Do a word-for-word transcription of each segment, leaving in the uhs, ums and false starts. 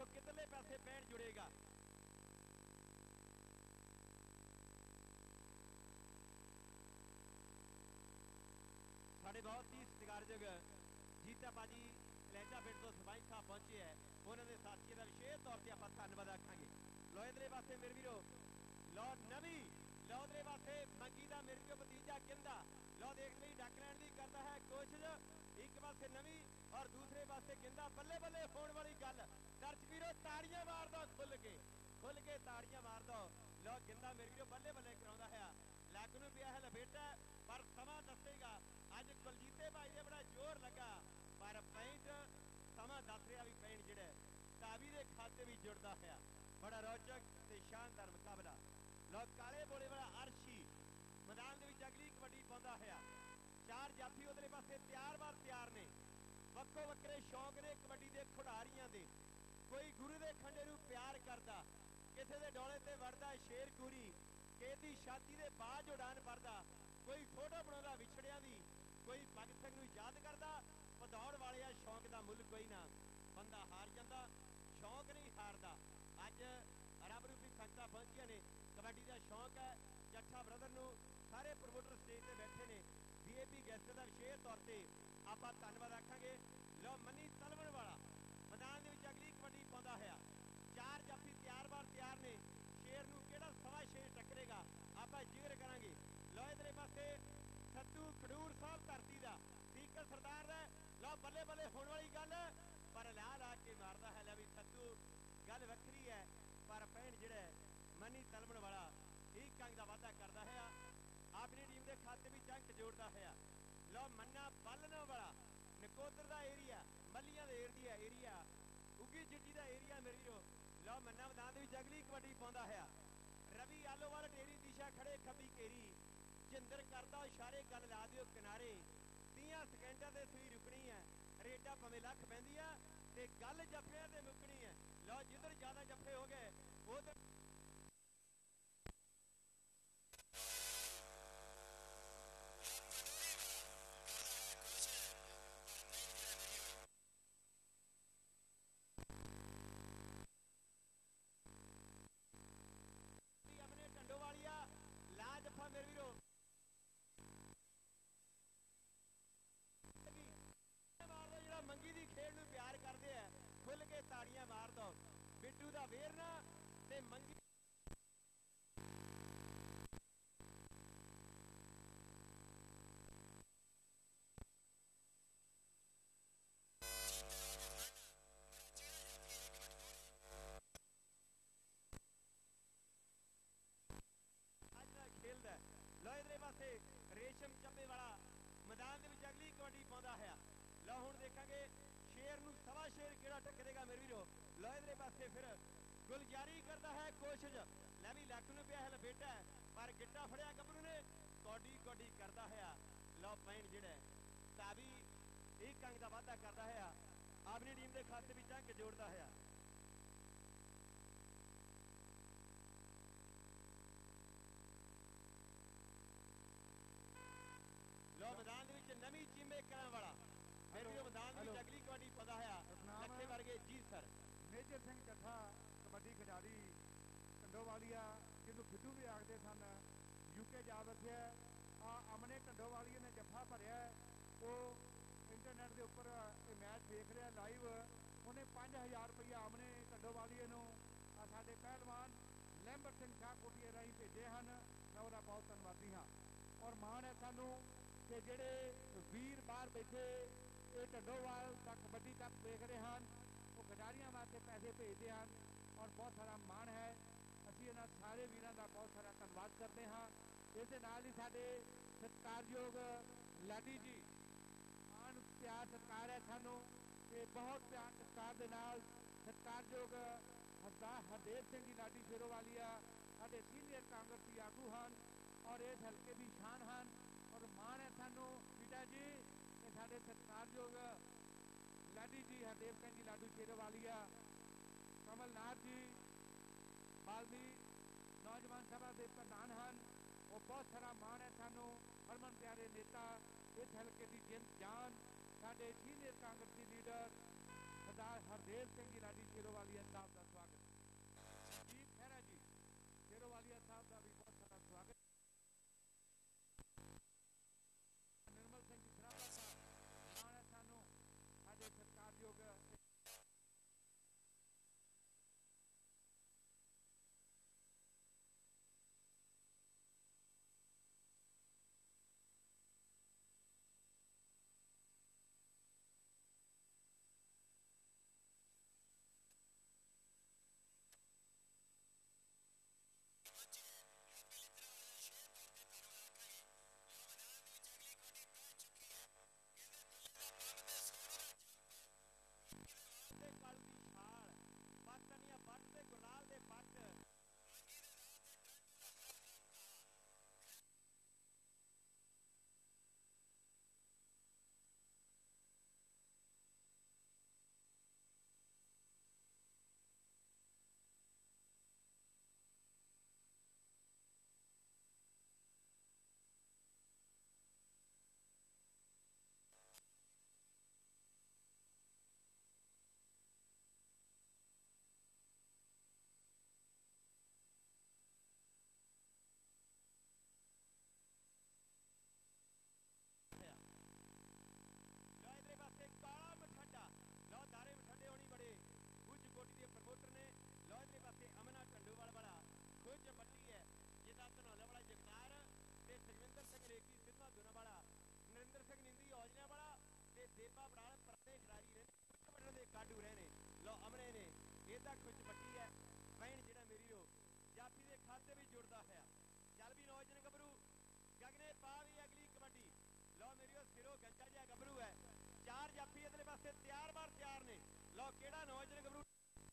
देखो कितने पासे पैंठ जुड़ेगा। साढ़े बहुत ही सत्कारयोग जीता भाजी सलैजा पिंड तो सरपंच साहब पहुंचे है, उन्होंने साथियों का विशेष तौर पर आप धन्यवाद आखांगे। लो इधरे पासे मेरे वीरो लो नवी लो इधरे पासे मंगी का मेरे को भतीजा किंदा लो देख ली डक लैंड की करता है कोशिश। एक पासे नवी और दूसरे पासे गिंदा बल्ले बल्ले होने वाली गल। दर्शक वीरो ताड़ियां मार दो खुल के खुल के ताड़ियां मार दो। लो गिंदा मेरे वीरो बल्ले बल्ले कराउंदा है, लग नूं पिया है लपेटा पर समा दसेगा। अज कुलजीते भाई ने बड़ा जोर लगा पर पैंट समा दस रहा भी पैंट जिहड़ा तावी के खाते भी जुड़ता है। बड़ा रोचक ते शानदार मुकाबला। लो काले बोले वाला अर्शी मैदान के अगली कबड्डी पाउंदा है। चार जाफी उधरले पासे तैयार बार तैयार ने, वक्को वक्रे शौक ने कबड्डी के खिडारियां दे। कोई गुरु के खंडे नूं प्यार करता, किसी के डोले ते वरदा शेर गुरी, किसी दी छाती दे बाज उड़ान भरदा, कोई फोटो बनाउंदा विछड़ियां दी, कोई भगत सिंह नूं याद करदा। भदौड़ वाले शौक का मुल कोई ना, बंदा हार जाता शौक नहीं हारदा। अज रब रूपी संगतां पहुंचियां ने, कबड्डी का शौक है। जट्ठा ब्रदर नूं सारे प्रमोटर स्टेज पर बैठे ने, वी आई पी गैस्ट का विशेष तौर पर आप धन्यवाद आखांगे। लो मनी तलवण वाला मैदान के अगली कबड्डी पाउंदा है। चार जाफी तैयार बार तैयार ने, शेर नूं किहड़ा सवा शेर टकरेगा आप जिक्र करांगे। लो इधरे पासे सत्तू खडूर साहब धरती का स्पीकर सरदार है। लो बल्ले बल्ले होने वाली गल पर ला ला के मारदा है। लै भी सत्तू गल वक्री है पर पैंट जिहड़ा मनी तलवण वाला एक अंक का वाधा करता है, अपनी टीम के खाते भी अंक जोड़ता है। लो मन्ना बलन वाला नकोदर का एरिया, मलियां का एरिया एरिया उगी चिट्टी का एरिया मेरे वीरो। लो मन्ना मैदान की अगली कबड्डी पाउंदा है। रवि आलोवाल ढेरी दिशा खड़े खब्बी घेरी, जिंदर करता इशारे गल ला दिओ किनारे। तीह सकेंडा से सुई रुकनी है, रेटा भावें लख पैंदी है ते गल जफियां ते मुकनी है। लो जिधर ज्यादा जफे हो गए उधर अपने टंडो वालिया ला जफा मेरे वीरो। मंगी की खेल नूं प्यार करते हैं, खुल के ताड़ियां मार दो। बिट्टू का वेरना ते मंगी खेलता है। लो इधरे पासे रेशम चंबे वाला मैदान के अगली कबड्डी पाउंदा है। लो हुण देखांगे शेर नूं सवा शेर किहड़ा टकरेगा मेरे वीरो। लो इधरे पासे फिर गुलजारी करता है कोशिश, लै भी लक नूं पिया है लपेटा पर गिट्टा फड़िया गबरू ने कौडी कौडी करता है। लो पैंट जिहड़ा तावी एक अंक का वाधा करता है, अपनी टीम के खाते में अंक जोड़ता है। लो मैदान नवी चीमे करने वाला मैदान अगली कबड्डी पता है लखे वर्गे जी सर मेजर सिंह जट्ठा कबड्डी खिडारी टंडोवालिया जिन्होंने खिडू भी आखते सन, यूके जा बसिया। आ अमने टंडोवालिया ने जफा भरिया, वो इंटरनेट के उपर मैच देख रहा लाइव। उन्हें पाँच हज़ार रुपया अमने टंडोवालिया साढ़े पहलवान लैंबर सिंह शाह कोटिया राही भेजे हैं। मैं वह बहुत धन्यवादी हाँ और माण है सानू कि जेडे वीर बाहर बैठे ये टंडोवाल तक कबड्डी तक देख रहे हैं, वो खिडारियों वास्ते पैसे भेजते हैं और बहुत सारा माण है। असी इन्होंने सारे वीरों का बहुत सारा धन्यवाद करते हाँ। इस नाल ही साडे सत्कारयोग लाडी जी मान प्यार सत्कार है सानू, ये बहुत प्यार सत्कार के नाल सत्कारयोग सरदार हरदेव सिंह जी लाडी शेरोवालिया साडे सीनियर कांग्रेसी आगू हैं और इस हल्के की शान हैं। और मान है सानू पिता जी कि साडे सत्कारयोग लाडी जी हरदेव सिंह जी लाडू शेरोवालिया, कमलनाथ जी बालमी नौजवान सभा के प्रधान हैं। वो बहुत सारा मान है सानू, हरमन प्यारे नेता इस हल्के की जिंद जान साडे सीनियर कांग्रेसी लीडर सरदार हरदेव सिंह जी लाडी शेरोवालिया साहब। ਤੇ ਕਲ ਦੀ ਛਾਲ ਪਾਕਿਸਤਾਨੀਆਂ ਬੱਟ ਤੇ ਗੁਰਨਾਲ ਦੇ ਪੱਟ ਪਾਸੇ ਕਾਲਾ ਮਠਾਡਾ ਲਓ ਦਾਰੇ ਮਠਾਡੇ ਹੋਣੀ ਬੜੇ ਕੁਝ ਕੋਟੀ ਦੇ ਪ੍ਰਮੋਟਰ ਨੇ। ਲਓ ਇਧਰੇ ਪਾਸੇ ਅਮਨਾ ਢੰਡੋਵਾਲ ਵਾਲਾ ਕੁਝ ਮੱਟੀ ਹੈ ਜਿਹਦਾ ਧਨੌਲੇ ਵਾਲਾ ਜਗਤਾਰ ਤੇ ਸੁਖਵਿੰਦਰ ਸਿੰਘ ਰੇਕੀ ਸਿੱਧਾ ਦੁਨਾ ਵਾਲਾ ਨਰਿੰਦਰ ਸਿੰਘ ਨਿੰਦੀ ਔਜਲਿਆਂ ਵਾਲਾ ਤੇ ਦੇਬਾ ਬੜਾਲ ਪਰਦੇ ਖਿਡਾਰੀ ਨੇ ਵੱਡਣ ਦੇ ਕਾਡੂ ਰਹੇ ਨੇ। ਲਓ ਅਮਨੇ ਨੇ ਇਹਦਾ ਖੁੱਚ ਮੱਟੀ ਹੈ ਵੈਣ ਜਿਹੜਾ ਮੇਰੀ ਰੋ ਜਾਫੀ ਦੇ ਖਾਤੇ ਵੀ ਜੁੜਦਾ ਹੋਇਆ। ਚੱਲ ਵੀ ਨੌਜਵਾਨ ਗੱਭਰੂ ਗਗਨੇ ਪਾ ਵੀ ਅਗਲੀ ਕਬੱਡੀ। ਲਓ ਮੇਰੀ ਉਹ ਸਿਰੋਂ ਗੰਜਾ ਜਿਹਾ ਗੱਭਰੂ ਹੈ ਚਾਰ ਜਾਫੀ ਇਧਰਲੇ ਪਾਸੇ ਤਿਆਰ ਬਾਰ ਤਿਆਰ ਨੇ। ਲਓ ਕਿਹੜਾ ਨੌਜਵਾਨ ਗੱਭਰੂ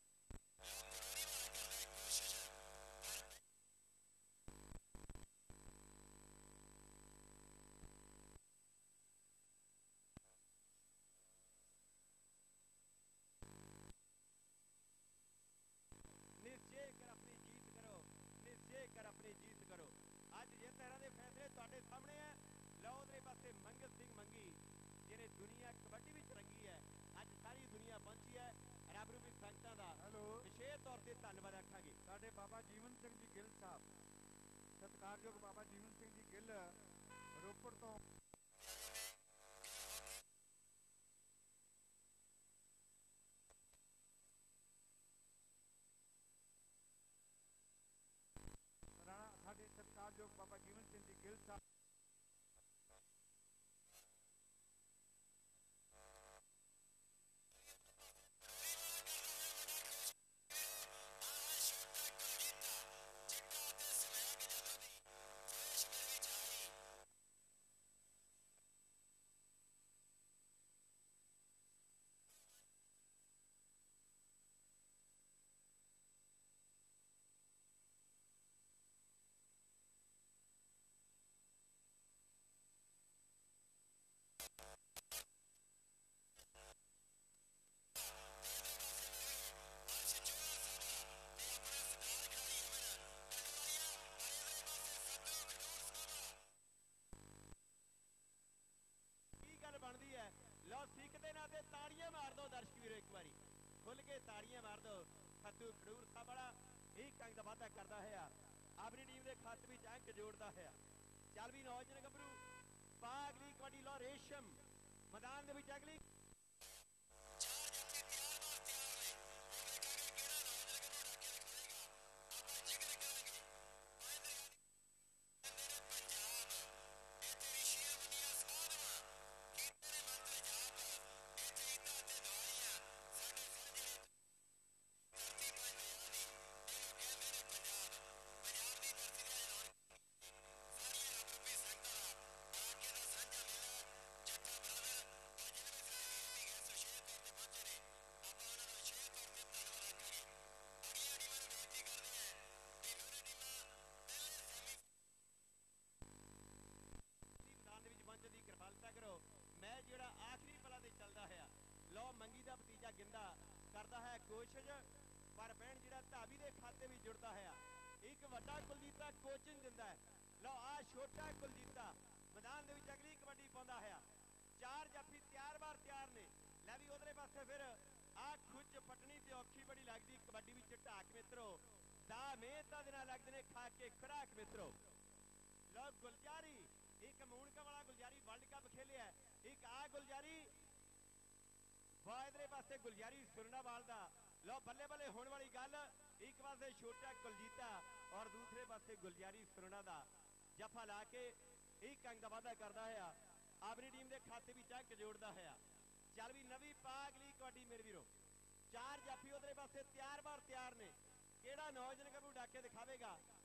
ਨਿਸ਼ਚੈ ਕਰ ਆਪਣੀ ਜੀਤ ਕਰੋ ਨਿਸ਼ਚੈ ਕਰ ਆਪਣੀ ਜੀਤ ਕਰੋ। ਅੱਜ ਜੇ ਤੇਰਾਂ ਦੇ ਫੈਸਲੇ ਤੁਹਾਡੇ ਸਾਹਮਣੇ ਹੈ। ਲਓ ਉਧਰੇ ਪਾਸੇ ਮੰਗਤ ਸਿੰਘ ਮੰਗੀ ਜਿਹਨੇ ਦੁਨੀਆ ਕਬੱਡੀ ਵਿੱਚ ਰੰਗੀ ਹੈ। ਅੱਜ ਸਾਰੀ ਦੁਨੀਆ ਪਹੁੰਚੀ ਹੈ। ਰੱਬ ਰੂਪੀ ਸੰਗਤਾਂ ਦਾ ਹੈਲੋ ਵਿਸ਼ੇਸ਼ ਤੌਰ ਤੇ ਧੰਨਵਾਦ ਆਖਾਂਗੇ। ਸਾਡੇ ਬਾਬਾ ਜੀਵਨ ਸਿੰਘ ਜੀ ਗਿੱਲ ਸਾਹਿਬ ਸਤਿਕਾਰਯੋਗ ਬਾਬਾ ਜੀਵਨ ਸਿੰਘ ਜੀ ਗਿੱਲ ਰੋਪੜ ਤੋਂ ਰਾਣਾ ਸਾਡੇ ਸਤਿਕਾਰਯੋਗ ਬਾਬਾ ਜੀਵਨ ਸਿੰਘ ਜੀ ਗਿੱਲ ਸਾਹਿਬ ਬਣਦੀ ਹੈ। ਲਓ ਸਿੱਖ ਦੇ ਨਾਂ ਤੇ ਤਾੜੀਆਂ ਮਾਰ ਦੋ ਦਰਸ਼ਕ ਵੀਰੋ ਇੱਕ ਵਾਰੀ ਖੁੱਲ ਕੇ ਤਾੜੀਆਂ ਮਾਰ ਦੋ। ਖੱਤੂ ਖਡੂਰ ਸਾਹਿਬ ਵਾਲਾ ਇੱਕ ਅੰਕ ਦਾ ਵਾਧਾ ਕਰਦਾ ਹੋਇਆ ਆਪਣੀ ਟੀਮ ਦੇ ਖਾਤੇ ਵਿੱਚ ਅੰਕ ਜੋੜਦਾ ਹੋਇਆ। ਚੱਲ ਵੀ ਨੌਜਵਾਨ ਗੱਭਰੂ ਪਾ ਅਗਲੀ ਕਬੱਡੀ। ਲਓ ਰੇਸ਼ਮ ਮੈਦਾਨ ਦੇ ਵਿੱਚ ਅਗਲੀ ਦੀ ਕਿਰਪਾਲਤਾ ਕਰੋ। ਮੈਂ ਜਿਹੜਾ ਆਖਰੀ ਪਲਾ ਤੇ ਚੱਲਦਾ ਹੋਇਆ। ਲਓ ਮੰਗੀ ਦਾ ਭਤੀਜਾ ਗਿੰਦਾ ਕਰਦਾ ਹੈ ਕੋਸ਼ਿਸ਼ ਪਰ ਭੈਣ ਜਿਹੜਾ ਧਾਬੀ ਦੇ ਖਾਤੇ ਵੀ ਜੁੜਦਾ ਹੋਇਆ। ਇੱਕ ਵੱਡਾ ਕੁਲਜੀਤਾ ਕੋਚਿੰਗ ਦਿੰਦਾ ਹੈ। ਲਓ ਆ ਛੋਟਾ ਕੁਲਜੀਤਾ ਮੈਦਾਨ ਦੇ ਵਿੱਚ ਅਗਲੀ ਕਬੱਡੀ ਪਾਉਂਦਾ ਹੋਇਆ। ਚਾਰ ਜਾਫੀ ਤਿਆਰ ਬਾਰ ਤਿਆਰ ਨੇ। ਲੈ ਵੀ ਉਧਰੇ ਪਾਸੇ ਫਿਰ ਆ ਖੁੱਚ ਪਟਣੀ ਤੇ ਔਖੀ ਬੜੀ ਲੱਗਦੀ ਕਬੱਡੀ ਵਿੱਚ ਢਾਕ ਮਿੱਤਰੋ ਦਾ ਮਿਹਨਤਾਂ ਦੇ ਨਾਲ ਲੱਗਦੇ ਨੇ ਖਾ ਕੇ ਖੁਰਾਕ ਮਿੱਤਰੋ। ਲਓ ਗੁਲਜਾਰੀ ਇੱਕ ਮੂਣਕਾ ਵਾਲਾ ਗੁਲਜਾਰੀ ਵਰਲਡ ਕੱਪ ਖੇਲਿਆ। ਇੱਕ ਆ ਗੁਲਜਾਰੀ ਵਾਇਦਰੇ ਪਾਸੇ ਗੁਲਜਾਰੀ ਸੁਰਨਾਵਾਲ ਦਾ। ਲਓ ਬੱਲੇ ਬੱਲੇ ਹੋਣ ਵਾਲੀ ਗੱਲ ਇੱਕ ਪਾਸੇ ਛੋਟਾ ਕੁਲਜੀਤਾ ਔਰ ਦੂਸਰੇ ਪਾਸੇ ਗੁਲਜਾਰੀ ਸੁਰਨਾ ਦਾ ਜਫਾ ਲਾ ਕੇ ਇੱਕ ਅੰਕ ਦਾ ਵਾਧਾ ਕਰਦਾ ਹੋਇਆ ਆਪਣੀ ਟੀਮ ਦੇ ਖਾਤੇ ਵਿੱਚ ਅੰਕ ਜੋੜਦਾ ਹੋਇਆ। ਚੱਲ ਵੀ ਨਵੀਂ ਪਾ ਅਗਲੀ ਕਬੱਡੀ ਮੇਰੇ ਵੀਰੋ। ਚਾਰ ਜਾਫੀ ਉਧਰੇ ਪਾਸੇ ਤਿਆਰ ਬਾਰ ਤਿਆਰ ਨੇ। ਕਿਹੜਾ ਨੌਜਵਾਨ ਗੱਭਰੂ ਡਾਕੇ ਦਿਖਾਵੇਗਾ।